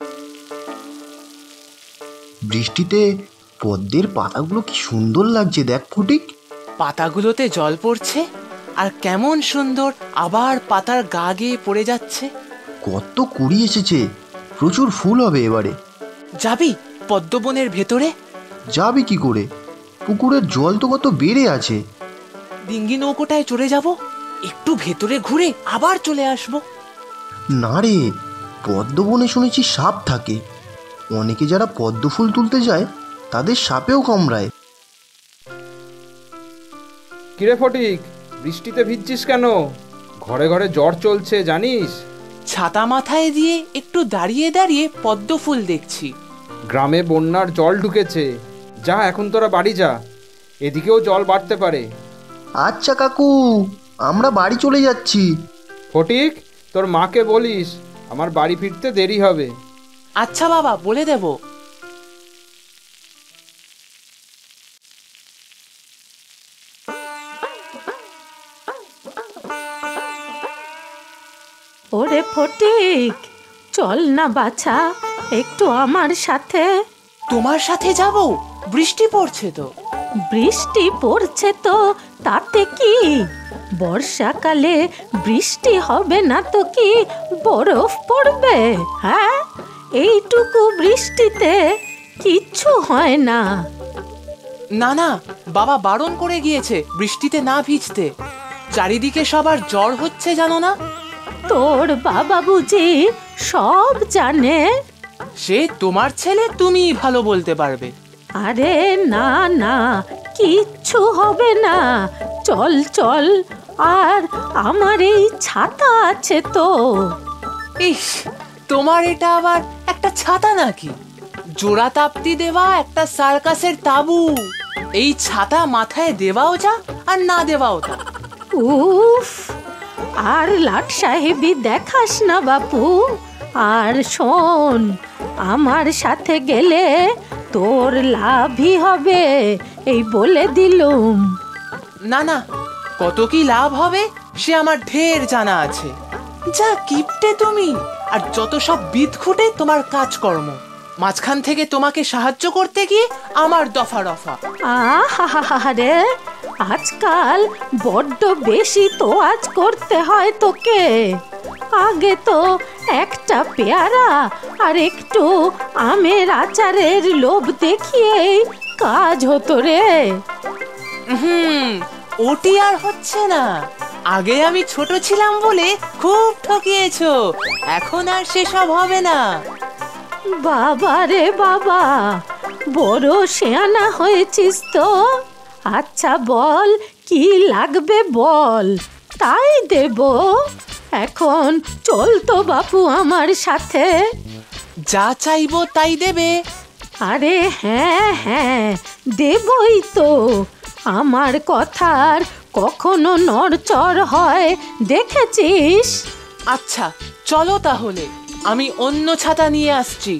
বৃষ্টিতে পদ্মের পাতাগুলো কি সুন্দর লাগছে, দেখ ফটিক। পাতাগুলোতে জল পড়ছে আর কেমন সুন্দর আবার পাতার গা গিয়ে পড়ে যাচ্ছে। কত কুড়ি এসেছে, প্রচুর ফুল হবে এবারে। যাবি পদ্মবনের ভেতরে? যাবি কি করে, পুকুরের জল তো কত বেড়ে আছে। ডিঙ্গি নৌকোটায় চড়ে যাব, একটু ভেতরে ঘুরে আবার চলে আসব। না রে, পদ্মবনে শুনেছি সাপ থাকে, অনেকে যারা পদ্ম ফুল তুলতে যায় তাদের সাপেও কামড়ায়। কিরে ফটিক, বৃষ্টিতে ভিজছিস কেন? ঘরে ঘরে জ্বর চলছে জানিস? ছাতা মাথায় দিয়ে একটু দাঁড়িয়ে দাঁড়িয়ে পদ্ম ফুল দেখছি। গ্রামে বন্যার জল ঢুকেছে, যা এখন তোরা বাড়ি যা, এদিকেও জল বাড়তে পারে। আচ্ছা কাকু, আমরা বাড়ি চলে যাচ্ছি। ফটিক, তোর মাকে বলিস আমার বাড়ি ফিরতে দেরি হবে। আচ্ছা বাবা, বলে দেব। ওরে ফটিক, চল না বাছা, একটু আমার সাথে। তোমার সাথে যাব? বৃষ্টি পড়ছে তো। বৃষ্টি পড়ছে তো তাতে কি, বর্ষাকালে বৃষ্টি হবে না তো কি বরফ পড়বে? হ্যাঁ, এইটুকু বৃষ্টিতে কিচ্ছু হয় না। না না, বাবা বারণ করে গিয়েছে বৃষ্টিতে না ভিজতে। চারিদিকে সবার জ্বর হচ্ছে জানো না? তোর বাবা বুঝি সব জানে? সে তোমার ছেলে, তুমিই ভালো বলতে পারবে। আরে না না, কিচ্ছু হবে না, চল চল। আর আমার এই ছাতা আছে তো। ইস, তোমার এটা আবার একটা ছাতা নাকি? জোড়া তাপ্তি দেওয়া একটা সার্কাসের তাবু। এই ছাতা মাথায় দেওয়াও যা আর না দেওয়াও তা। উফ, আর লাট সাহেবি দেখাস না বাপু। আর শোন, আমার সাথে গেলে তোর লাভই হবে, এই বলে দিলুম। না না, কত কি লাভ হবে সে আমার ঢের জানা আছে। যা কিপটে তুমি, আর যত সব বিদঘুটে তোমার কাজকর্ম। মাঝখান থেকে তোমাকে সাহায্য করতে গিয়ে আমার দফা রফা। আহারে, আজকাল বড্ড বেশি তো আজ করতে হয় তোকে। আগে তো একটা পেয়ারা আর একটু আমের আচারের লোভ দেখিয়েই কাজ হতো রে। ওটি আর হচ্ছে না। আগে আমি ছোট ছিলাম বলে খুব ঠকিয়েছো, এখন আর সেসব হবে না। বাবা রে বাবা, বড় শেয়ানা হয়েছিস তো। আচ্ছা বল, কি লাগবে বল, তাই দেব। এখন চল তো বাপু আমার সাথে। যা চাইবো তাই দেবে? আরে হ্যাঁ হ্যাঁ, দেবই তো। আমার কথার কখনো নড়চড় হয় দেখেছিস? আচ্ছা চলো তাহলে, আমি অন্য ছাতা নিয়ে আসছি।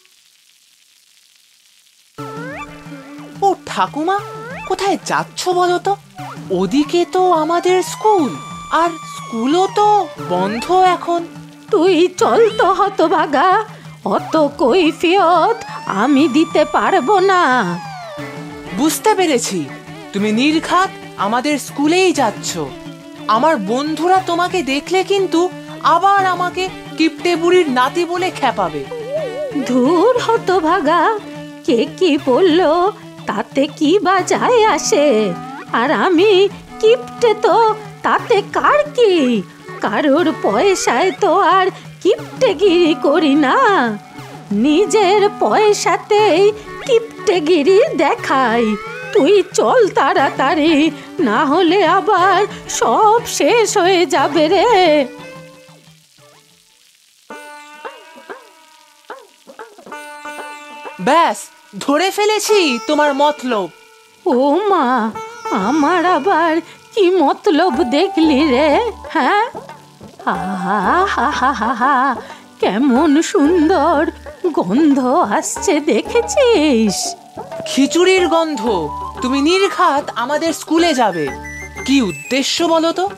ও ঠাকুমা, কোথায় যাচ্ছ বলো তো? ওদিকে তো আমাদের স্কুল, আর স্কুলও তো বন্ধ এখন। তুই চল তো হতভাগা, অত কৈফিয়ত আমি দিতে পারবো না। বুঝতে পেরেছি, তুমি নির্ঘাত আমাদের স্কুলেই যাচ্ছ। আমার বন্ধুরা তোমাকে দেখলে কিন্তু আবার আমাকে কিপটে বুড়ির নাতি বলে খেপাবে। ধুর হতভাগা, কে কি বললো তাতে কি বা যায় আসে? আর আমি কিপটে তো তাতে কার কি? কারোর পয়সায় তো আর কিপটেগিরি করি না, নিজের পয়সাতেই কিপটেগিরি দেখাই। তুই চল তাড়াতাড়ি, না হলে আবার সব শেষ হয়ে যাবে রে। ব্যাস, ধরে ফেলেছি তোমার মতলব। ও মা, আমার আবার কি মতলব দেখলি রে? হ্যাঁ, আহা হা হা হা হা, কেমন সুন্দর গন্ধ আসছে দেখেছিস? খিচুড়ির গন্ধ। তুমি নির্ঘাত আমাদের স্কুলে যাবে, কি উদ্দেশ্য বলো তো?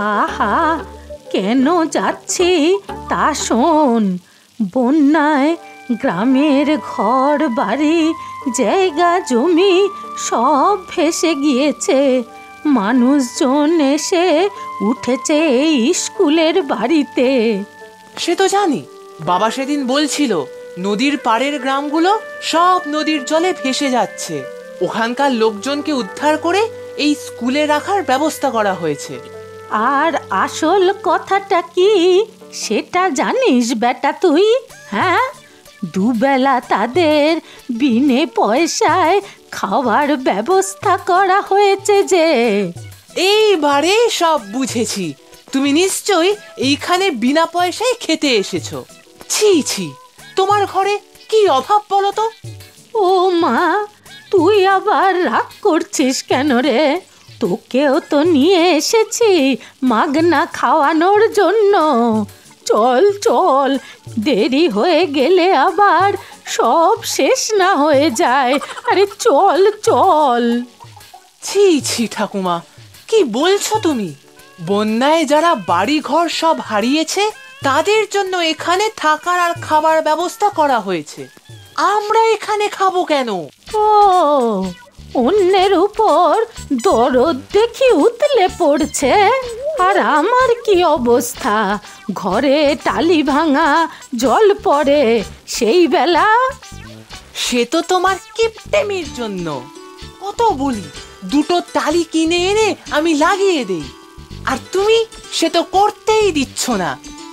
আহা, কেন যাচ্ছি তা শোন। বন্যায় গ্রামের ঘর বাড়ি জায়গা জমি সব ভেসে গিয়েছে। মানুষজন এসে উঠেছে এই স্কুলের বাড়িতে। সে তো জানি, বাবা সেদিন বলছিল নদীর পাড়ের গ্রামগুলো সব নদীর জলে ভেসে যাচ্ছে। ওখানকার লোকজনকে উদ্ধার করে এই স্কুলে রাখার ব্যবস্থা করা হয়েছে। আর আসল কথাটা কি সেটা জানিস বেটা তুই? হ্যাঁ, দুবেলা তাদের বিনে পয়সায় খাওয়ার ব্যবস্থা করা হয়েছে যে। এইবারে সব বুঝেছি, তুমি নিশ্চয়ই এইখানে বিনা পয়সায় খেতে এসেছো। ছি ছি, তোমার ঘরে কি অভাব বলো তো? ও মা, তুই আবার রাগ করছিস কেন রে? তোকেও তো নিয়ে এসেছি মাগনা খাওয়ানোর জন্য। চল চল, দেরি হয়ে গেলে আবার সব শেষ না হয়ে যায়। আরে চল চল। ছি ছি ঠাকুমা, কি বলছো তুমি? বন্যায় যারা বাড়ি ঘর সব হারিয়েছে তাদের জন্য এখানে থাকার আর খাবার ব্যবস্থা করা হয়েছে। আমরা এখানে খাবো কেন? ও, অন্যের উপর দরদ দেখি উতলে পড়ছে। আর আমার কি অবস্থা? ঘরে টালি ভাঙা, জল পড়ে সেই বেলা। সে তো তোমার কিপটেমির জন্য। কত বলি দুটো টালি কিনে এনে আমি লাগিয়ে দেই, আর তুমি সে তো করতেই দিচ্ছ না।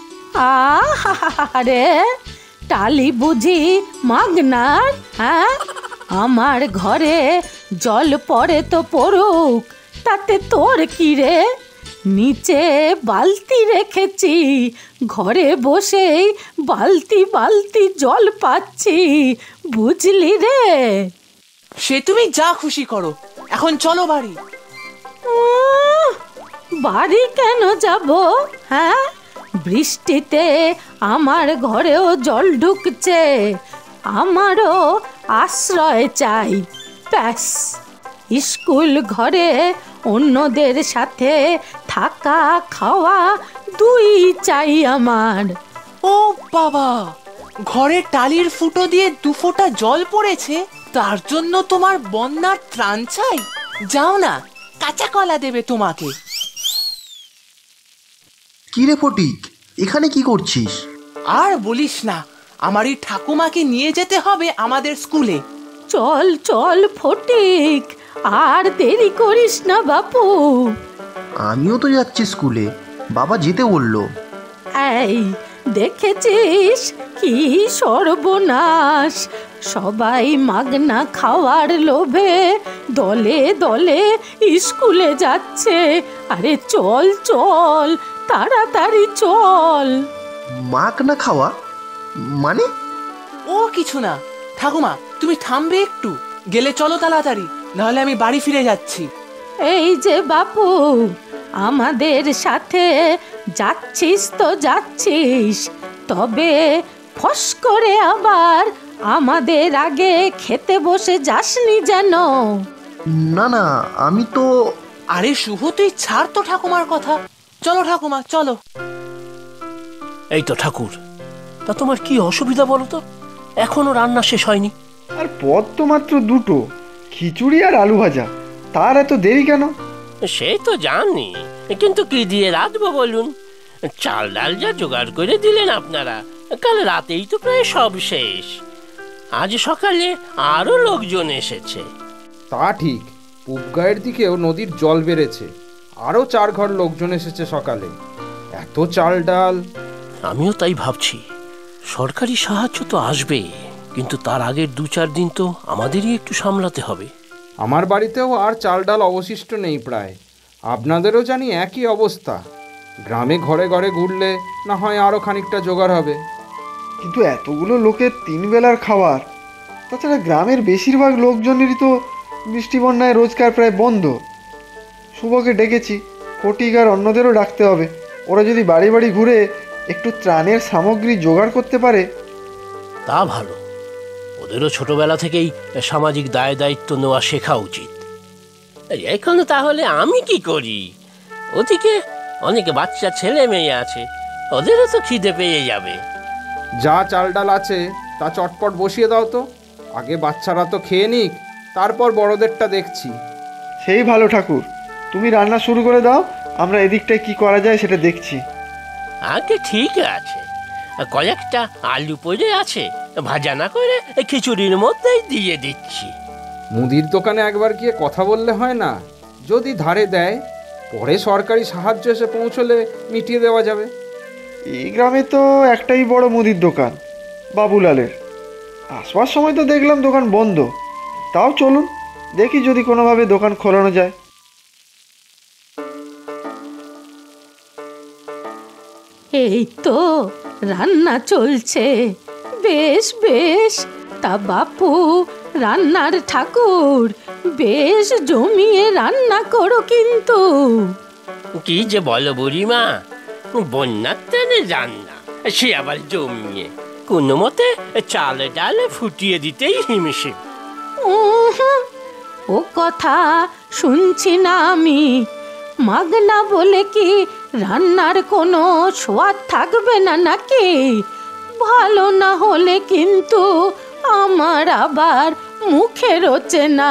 আরে, টালি বুঝি মাগনার? হ্যাঁ, আমার ঘরে জল পড়ে তো পড়ুক, তাতে তোর কি রে? নিচে বালতি রেখেছি, ঘরে বসেই বালতি বালতি জল পাচ্ছি, বুঝলি রে? সে তুমি যা খুশি করো, এখন চলো বাড়ি। বাড়ি কেন যাব? হ্যাঁ, বৃষ্টিতে আমার ঘরেও জল ঢুকছে, আমারও আশ্রয় চাই। ব্যাস, স্কুল ঘরে অন্যদের সাথে থাকা খাওয়া দুই চাই আমার। ও বাবা, ঘরে টালির ফুটো দিয়ে 2 ফোঁটা জল পড়েছে, তার জন্য তোমার বন্যার ত্রাণ চাই? যাও না, কাঁচা কলা দেবে তোমাকে। কি রে ফটিক, এখানে কি করছিস? আর বলিস না, আমার এই ঠাকুমাকে নিয়ে যেতে হবে আমাদের স্কুলে। চল চল ফটিক, আর দেরি করিস না বাপু। আমিও তো যাচ্ছি স্কুলে, বাবা যেতে বললো। এই দেখেছিস কি সর্বনাশ! সবাই মাগনা খাওয়ার লোভে দলে দলে স্কুলে যাচ্ছে। আরে চল চল, তাড়াতাড়ি চল। মাক না খাওয়া মানে? ও কিছু না ঠাকুমা, তুমি থামবে একটু? গেলে চলো তাড়াতাড়ি, নাহলে আমি বাড়ি ফিরে যাচ্ছি। এই যে বাপু, আমাদের সাথে যাচ্ছিস তো যাচ্ছিস, তবে ফস করে আবার আমাদের আগে খেতে বসে যাসনি যেন। না না, আমি তো। আরে শুভ, তুই ছাড় তো ঠাকুমার কথা। চলো ঠাকুমা, চলো। এই তো ঠাকুর, তা তোমার কি অসুবিধা বলো তো? এখনো রান্না শেষ হয়নি। আর পদ তো মাত্র দুটো, খিচুড়ি আর আলু ভাজা, তার এত দেরি কেন? সে তো জানি, কিন্তু কি দিয়ে রাঁধবো বলুন? চাল ডাল যা জোগাড় করে দিলেন আপনারা, কাল রাতেই তো প্রায় সব শেষ। আজ সকালে আরো লোকজন এসেছে। তা ঠিক, পুবগাঁয়ের দিকেও নদীর জল বেড়েছে, আরও 4 ঘর লোকজন এসেছে সকালে। এত চাল ডাল! আমিও তাই ভাবছি, সরকারি সাহায্য তো আসবে, কিন্তু তার আগের 2-4 দিন তো আমাদেরই একটু সামলাতে হবে। আমার বাড়িতেও আর চাল ডাল অবশিষ্ট নেই প্রায়। আপনাদেরও জানি একই অবস্থা। গ্রামে ঘরে ঘরে ঘুরলে না হয় আরও খানিকটা জোগাড় হবে। কিন্তু এতগুলো লোকের 3 বেলার খাবার, তাছাড়া গ্রামের বেশিরভাগ লোকজনেরই তো বৃষ্টি বন্যায় রোজগার প্রায় বন্ধ। শুভকে ডেকেছি, ফটিক আর অন্যদেরও ডাকতে হবে। ওরা যদি বাড়ি বাড়ি ঘুরে একটু ত্রাণের সামগ্রী জোগাড় করতে পারে। তা ভালো, ওদেরও ছোটবেলা থেকেই সামাজিক দায় দায়িত্ব নেওয়া শেখা উচিত। এখন তাহলে আমি কি করি? ওদিকে অনেক বাচ্চা ছেলে মেয়ে আছে, ওদেরও তো খিদে পেয়ে যাবে। যা চাল ডাল আছে তা চটপট বসিয়ে দাও তো। আগে বাচ্চারা তো খেয়ে নিক, তারপর বড়দেরটা দেখছি। সেই ভালো ঠাকুর, তুমি রান্না শুরু করে দাও, আমরা এদিকটায় কি করা যায় সেটা দেখছি। আগে ঠিক আছে, কয়েকটা আলু পড়ে আছে, ভাজা না করে খিচুড়ির মধ্যেই দিয়ে দিচ্ছি। মুদির দোকানে একবার গিয়ে কথা বললে হয় না? যদি ধারে দেয়, পরে সরকারি সাহায্য এসে পৌঁছলে মিটিয়ে দেওয়া যাবে। এই গ্রামে তো একটাই বড় মুদির দোকান, বাবুলালের। আসবার সময় তো দেখলাম দোকান বন্ধ। তাও চলুন দেখি যদি কোনোভাবে দোকান খোলানো যায়। এই তো রান্না চলছে, বেশ বেশ। তা বাপু, রান্নার ঠাকুর, বেশ জমিয়ে রান্না করো কিন্তু। কি যে বলো বুড়িমা, বন্যার টেনে রান্না, সে আবার জমিয়ে, কোনো মতে চাল ডাল ফুটিয়ে দিতেই হিমশিম। উহুম, ও কথা শুনছি না আমি। মাগনা বলে কি রান্নার কোনো স্বাদ থাকবে না নাকি? ভালো না হলে কিন্তু আমার আবার মুখে রোচে না।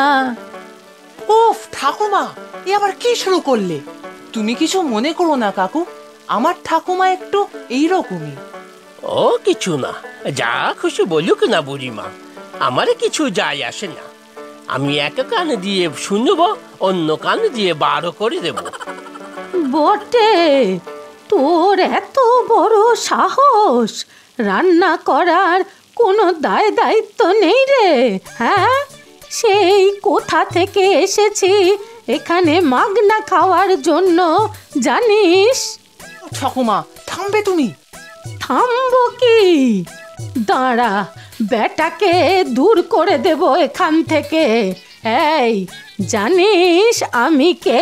উফ ঠাকুমা, এ আবার কি শুরু করলে? তুমি কিছু মনে করো না কাকু, আমার ঠাকুমা একটু এইরকমই। ও কিছু না, যা খুশি বলুক না বুড়িমা, আমার কিছু যায় আসে না। আমি এক কান দিয়ে শুনবো, অন্য কান দিয়ে বারো করে দেব। বটে, তোর এত বড় সাহস! রান্না করার কোনো দায় দায়িত্ব নেই রে? হ্যাঁ, সেই কোথা থেকে এসেছি এখানে মাগনা খাওয়ার জন্য জানিস? ঠাকুমা থামবে তুমি? থামবো কি? দাঁড়া, বেটাকে দূর করে দেব এখান থেকে। এই, জানিস আমি কে?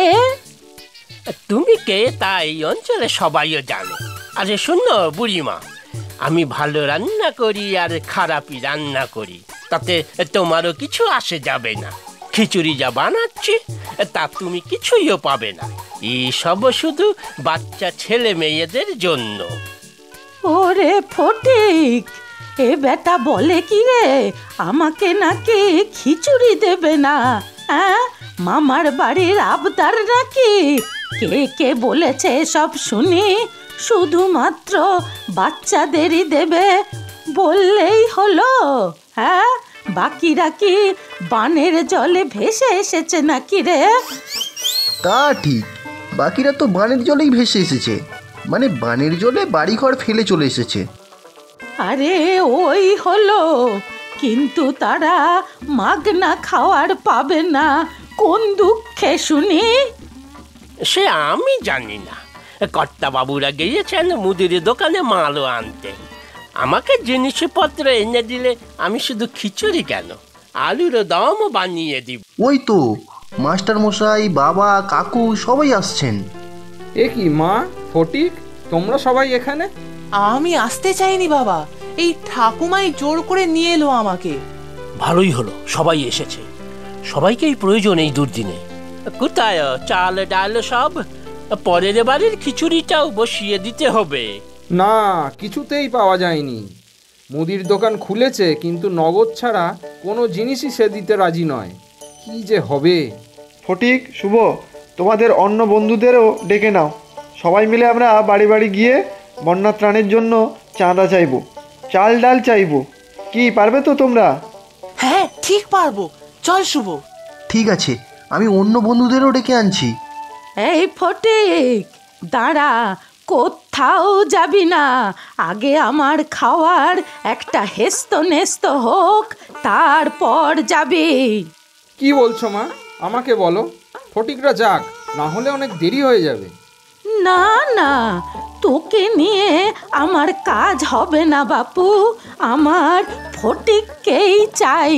তুমি কে তা এই অঞ্চলে সবাইও জানে। আরে শুনো বুড়িমা, আমি ভালো রান্না করি আর খারাপই রান্না করি, তাতে তোমারও কিছু আসে যাবে না। খিচুড়ি যা বানাচ্ছি তা তুমি কিছুইও পাবে না। এইসব শুধু বাচ্চা ছেলে মেয়েদের জন্য। ওরে ফটিক, এ বেটা বলে কি রে, আমাকে নাকি খিচুড়ি দেবে না? হ্যাঁ, মামার বাড়ির আবদার নাকি? কে কে বলেছে সব শুনি? শুধুমাত্র বাচ্চাদেরই দেবে বললেই হলো? হ্যাঁ, বাকিরা কি বানের জলে ভেসে এসেছে নাকি রে? তা ঠিক, বাকিরা তো বানের জলেই ভেসে এসেছে, মানে বানের জলে বাড়িঘর ফেলে চলে এসেছে। আরে ওই হলো, কিন্তু তারা মাগনা খাওয়ার পাবে না কোন দুঃখে শুনি? সে আমি জানি না। কর্তা বাবুরা গিয়েছেন মুদির দোকানে মালও আনতে। আমাকে জিনিসপত্র এনে দিলে আমি শুধু খিচুড়ি কেন, আলুরও দমও বানিয়ে দিব। ওই তো মাস্টার মশাই, বাবা, কাকু সবাই আসছেন। এ কি মা, ফটিক, তোমরা সবাই এখানে? আমি আসতে চাইনি বাবা, এই ঠাকুমাই জোর করে নিয়ে এলো আমাকে। ভালোই হলো সবাই এসেছে, সবাইকেই প্রয়োজন এই দুর্দিনে। কোথায় চাল ডাল সব? পরের বাড়ির খিচুড়িটাও বসিয়ে দিতে হবে। না, কিছুতেই পাওয়া যায়নি। মুদির দোকান খুলেছে, কিন্তু নগদ ছাড়া কোনো জিনিসই সে দিতে রাজি নয়। কি যে হবে! ফটিক, শুভ, তোমাদের অন্য বন্ধুদেরও ডেকে নাও। সবাই মিলে আমরা বাড়ি বাড়ি গিয়ে বন্যা ত্রাণের জন্য চাঁদা চাইবো, চাল ডাল চাইবো। কি পারবে তো তোমরা? হ্যাঁ ঠিক পারবো, চল শুভ। ঠিক আছে, আমি অন্য বন্ধুদেরও ডেকে আনছি। এই ফটিক, দাঁড়া, কোথাও যাবি না। আগে আমার খাওয়ার একটা হেস্ত নেস্ত হোক, তারপর যাবি। কি বলছো মা? আমাকে বলো। ফটিকরা যাক, না হলে অনেক দেরি হয়ে যাবে। না না, তোকে নিয়ে আমার কাজ হবে না বাপু, আমার ফটিককেই চাই।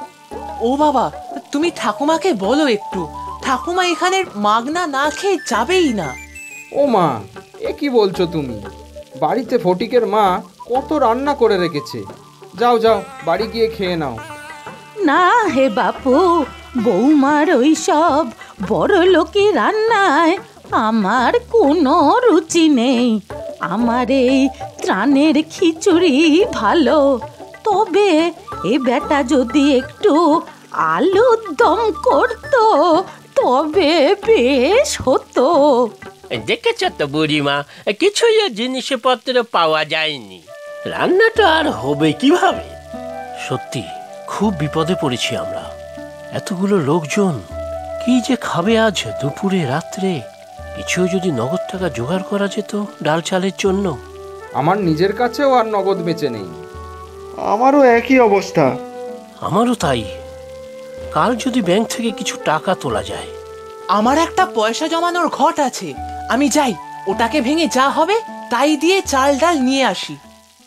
ও বাবা, তুমি ঠাকুমাকে বলো একটু, ঠাকুমা এখানে মাগনা না খেয়ে যাবেই না। ও মা, এ কি বলছো তুমি? বাড়িতে ফটিকের মা কত রান্না করে রেখেছে। যাও যাও, বাড়ি গিয়ে খেয়ে নাও। না হে বাপু, বৌমার ওই সব বড় লোকি রান্নায় আমার কোনো রুচি নেই। আমার এই ত্রাণের খিচুড়ি ভালো। তবে এ বেটা যদি একটু আলুর দম করতো তবে বেশ হতো। দেখেছ তো বুড়িমা, কিছুই জিনিসপত্র পাওয়া যায়নি, রান্নাটা আর হবে কিভাবে? সত্যি খুব বিপদে পড়েছি আমরা। এতগুলো লোকজন কি যে খাবে আজ দুপুরে রাত্রে? কিছু যদি নগদ টাকা জোগাড় করা যেত ডাল চালের জন্য। আমার নিজের কাছেও আর নগদ বেঁচে নেই। আমারও একই অবস্থা। আমারও তাই। কাল যদি ব্যাংক থেকে কিছু টাকা তোলা যায়। আমার একটা পয়সা জমানোর ঘট আছে, আমি যাই, ওটাকে ভেঙে যা হবে তাই দিয়ে চাল ডাল নিয়ে আসি।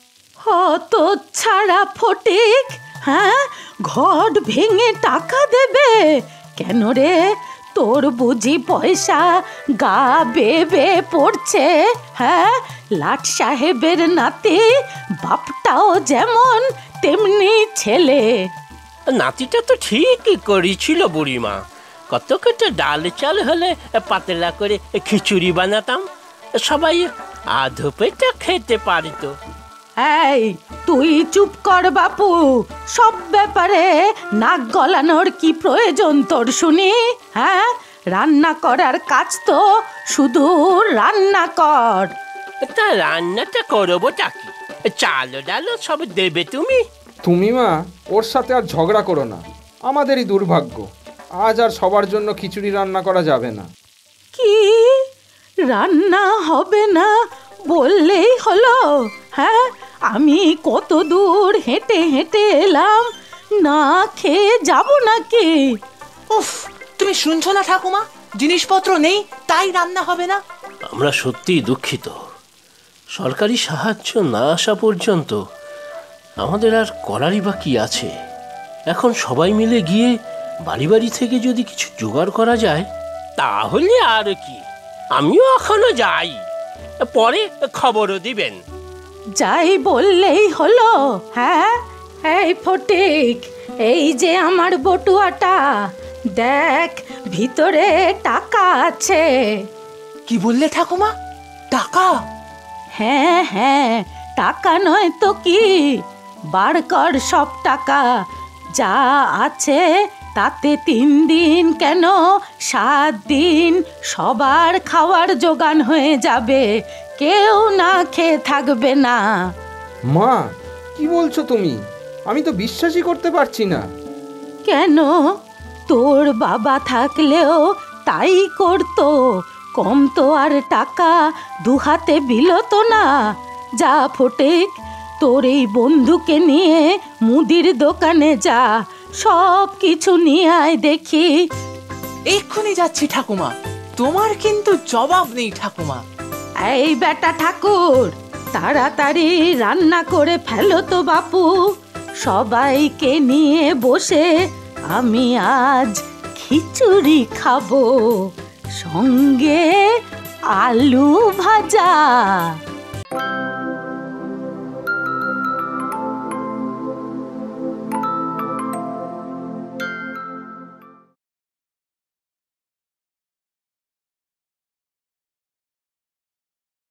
হত ছাড়া ফটিক, হ্যাঁ, ঘট ভেঙে টাকা দেবে কেন রে? তোর বুঝি পয়সা গা বেয়ে বেয়ে পড়ছে? হ্যাঁ, লাট সাহেবের নাতি, বাপটাও যেমন তেমনি ছেলে। নাতিটা তো ঠিকই করেছিল বুড়িমা, কত কত ডাল চাল হলে পাতলা করে খিচুড়ি বানাতাম, সবাই আধো পেটা খেতে পারিত। এই তুই চুপ কর বাপু, সব ব্যাপারে নাক গলানোর কি প্রয়োজন তোর শুনি? হ্যাঁ, রান্না করার কাজ তো শুধু রান্না কর। তা রান্নাটা করবোটা কি? চাল ডাল সব দেবে তুমি? তুমি মা ওর সাথে আর ঝগড়া করো না, আমাদেরই দুর্ভাগ্য, আজ আর সবার জন্য খিচুড়ি রান্না করা যাবে না। কি রান্না হবে না বললেই হলো? হ্যাঁ, আমি কত দূর হেঁটে হেঁটে এলাম, না খেয়ে যাব নাকি? উফ, তুমি শুনছো না ঠাকুমা? জিনিসপত্র নেই তাই রান্না হবে না। আমরা সত্যিই দুঃখিত। সরকারি সাহায্য না আসা পর্যন্ত আমাদের আর করারই বা কি আছে? এখন সবাই মিলে গিয়ে বাড়ি বাড়ি থেকে যদি কিছু জোগাড় করা যায় তাহলে আর কি। আমিও এখনো যাই, পরে খবরও দিবেন। যাই বললেই হলো? হ্যাঁ, এই ফটিক, এই যে আমার বটুয়াটা, দেখ ভিতরে টাকা আছে। কি বললে ঠাকুমা? টাকা? হ্যাঁ হ্যাঁ, টাকা নয় তো কি, বার কর সব টাকা যা আছে, তাতে 3 দিন কেন 7 দিন সবার খাওয়ার জোগান হয়ে যাবে, কেউ না খেয়ে থাকবে না। মা কি বলছো তুমি? আমি তো বিশ্বাসই করতে পারছি না। কেন? তোর বাবা থাকলেও তাই করতো, কম তো আর টাকা দুহাতে বিলতো না। যা ফটিক, তোর এই বন্ধুকে নিয়ে মুদির দোকানে যা, সব কিছু নিয়ে আয় দেখি। এক্ষুনি যাচ্ছি ঠাকুমা, তোমার কিন্তু জবাব নেই ঠাকুমা। এই বেটা ঠাকুর, তাড়াতাড়ি রান্না করে ফেলো তো বাপু, সবাইকে নিয়ে বসে আমি আজ খিচুড়ি খাবো, সঙ্গে আলু ভাজা।